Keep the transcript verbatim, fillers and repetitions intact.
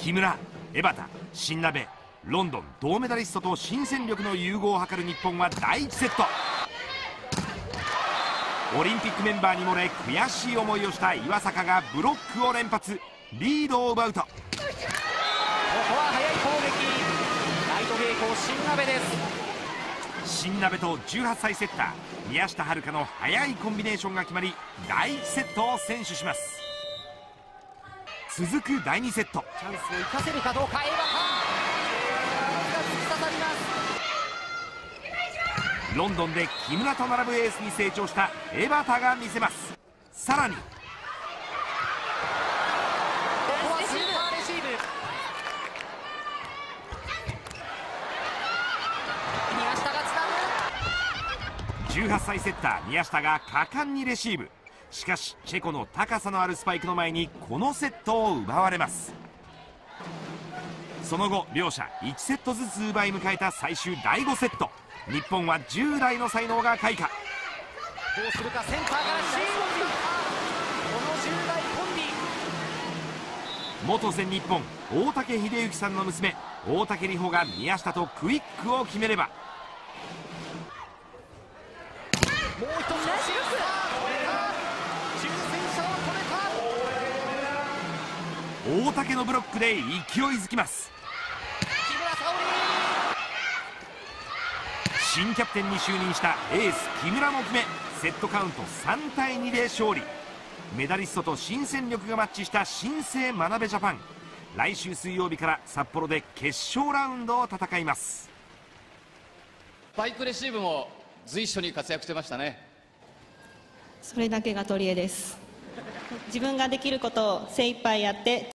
木村、江端、新鍋、ロンドン銅メダリストと新戦力の融合を図る日本はだいいちセット。オリンピックメンバーに漏れ悔しい思いをした岩坂がブロックを連発、リードを奪うと、ここは速い攻撃、ライトゲート新鍋です。 新鍋とじゅうはっさいセッター宮下遥の速いコンビネーションが決まり、だいいちセットを先取します。続くだいにセット、 チャンスを生かせるかどうか。江端突き刺さります。 ロンドンで木村と並ぶエースに成長した江端が見せます。さらにここはスーパーレシーブ。宮下がつなぐ。 じゅうはっさいセッター宮下が果敢にレシーブ。しかしチェコの高さのあるスパイクの前にこのセットを奪われます。その後両者いちセットずつ奪い迎えた最終だいごセット、日本はじゅう代の才能が開花。 どうするか。センターからシーン。このじゅう代コンビ、 元全日本大竹秀之さんの娘大竹里穂が宮下とクイックを決めれば、 もう一つのシュート。重戦車を止めた。 大竹のブロックで勢いづきます。 木村沙織、 新キャプテンに就任したエース木村も決め、セットカウントさんたいにで勝利。メダリストと新戦力がマッチした新生眞鍋ジャパン、来週水曜日から札幌で決勝ラウンドを戦います。 スパイクレシーブも随所に活躍してましたね。 それだけが取り柄です。自分ができることを精一杯やって